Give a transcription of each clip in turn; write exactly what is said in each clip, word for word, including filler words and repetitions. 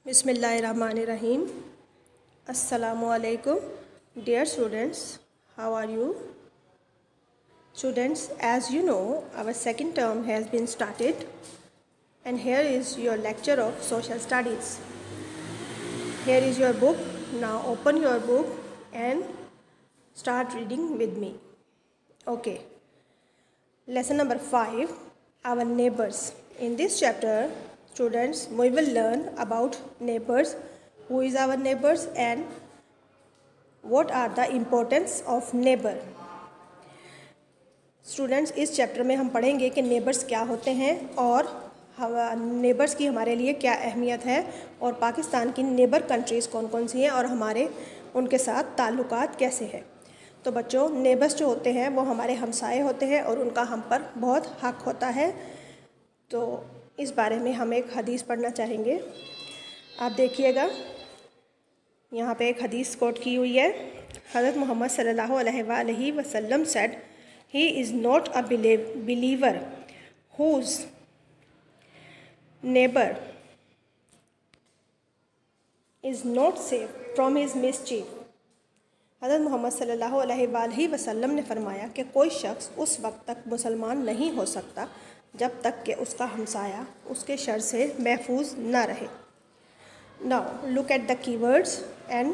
Bismillahirrahmanirrahim. Assalamu alaikum. Dear students, how are you? Students, as you know, our second term has been started and here is your lecture of social studies. Here is your book. Now open your book and start reading with me. Okay. Lesson number five, our neighbors. In this chapter, students, we will learn about neighbors, who is our neighbors and what are the importance of neighbor. Students, इस chapter में हम पढ़ेंगे कि neighbours क्या होते हैं और neighbours की हमारे लिए क्या अहमियत है और पाकिस्तान की नेबर कंट्रीज़ कौन कौन सी हैं और हमारे उनके साथ ताल्लुकात कैसे हैं। तो बच्चों, नेबर्स जो होते हैं वो हमारे हमसाए होते हैं और उनका हम पर बहुत हक़ होता है। तो इस बारे में हम एक हदीस पढ़ना चाहेंगे। आप देखिएगा, यहाँ पे एक हदीस कोट की हुई है। हज़रत मोहम्मद सल्लल्लाहु अलैहि वसल्लम said, he is not a believer whose neighbour is not safe from his mischief. हज़रत मोहम्मद सल्लल्लाहु अलैहि वसल्लम ने फरमाया कि कोई शख्स उस वक्त तक मुसलमान नहीं हो सकता जब तक कि उसका हमसाया उसके शर से महफूज ना रहे। Now look at the keywords and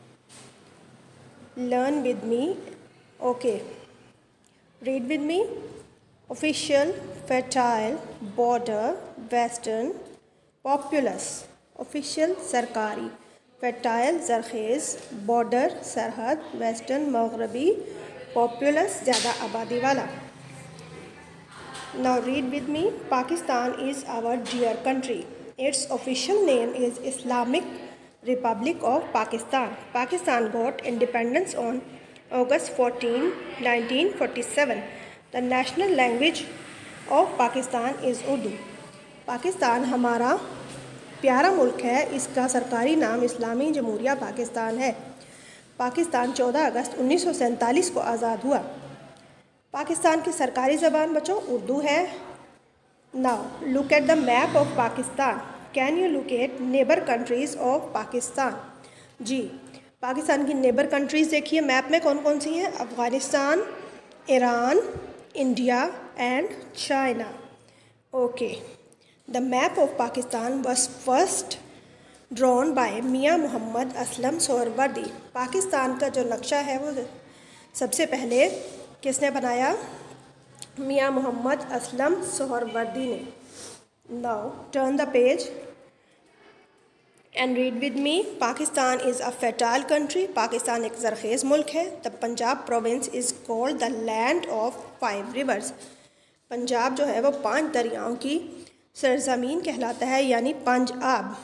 learn with me. Okay, read with me. Official, fertile, border, western, populous. Official सरकारी, फर्टाइल जरखेज़, बॉर्डर सरहद, वेस्टर्न मगरबी, पॉपुलस ज़्यादा आबादी वाला। Now read with me. Pakistan is our dear country. Its official name is Islamic Republic of Pakistan. Pakistan got independence on August fourteenth, nineteen forty-seven. The national language of Pakistan is Urdu. Pakistan हमारा प्यारा मुल्क है। इसका सरकारी नाम इस्लामी जमहूरिया पाकिस्तान है। पाकिस्तान चौदह अगस्त उन्नीस सौ सैंतालीस को आज़ाद हुआ। पाकिस्तान की सरकारी ज़बान बच्चों उर्दू है। Now look at the map of Pakistan. Can you locate neighbour countries of Pakistan? जी, पाकिस्तान की नेबर कंट्रीज़ देखिए मैप में कौन कौन सी हैं। Afghanistan, Iran, India and China. Okay, the map of Pakistan was first drawn by Mian Muhammad Aslam Suhrawardy. Pakistan का जो नक्शा है वो सबसे पहले किसने बनाया? मियां मोहम्मद असलम सोहरवर्दी ने। Now turn the page and read with me. Pakistan is a fertile country. Pakistan एक ज़रखेज़ मुल्क है। The Punjab province is called the land of five rivers. Punjab जो है वो पांच दरियाओं की सरजमीन कहलाता है, यानी पंजाब।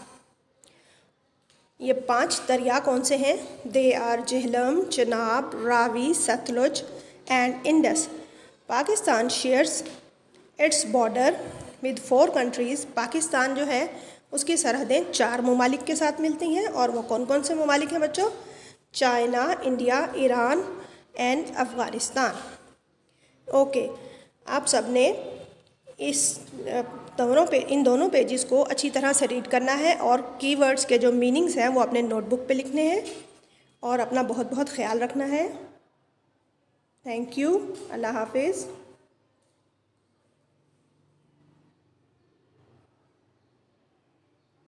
ये पांच दरिया कौन से हैं? They are Jhelum, Chenab, Ravi, Sutlej and Indus. Pakistan shares its border with four countries. Pakistan जो है उसकी सरहदें चार ममालिक के साथ मिलती हैं और वो कौन कौन से ममालिक हैं बच्चों? China, India, Iran and Afghanistan. Okay, आप सब ने इस दोनों पे इन दोनों पेजेस को अच्छी तरह से रीड करना है और कीवर्ड्स के जो मीनिंग्स हैं वो अपने नोटबुक पे लिखने हैं और अपना बहुत बहुत ख्याल रखना है। Thank you. अल्लाह हाफिज़।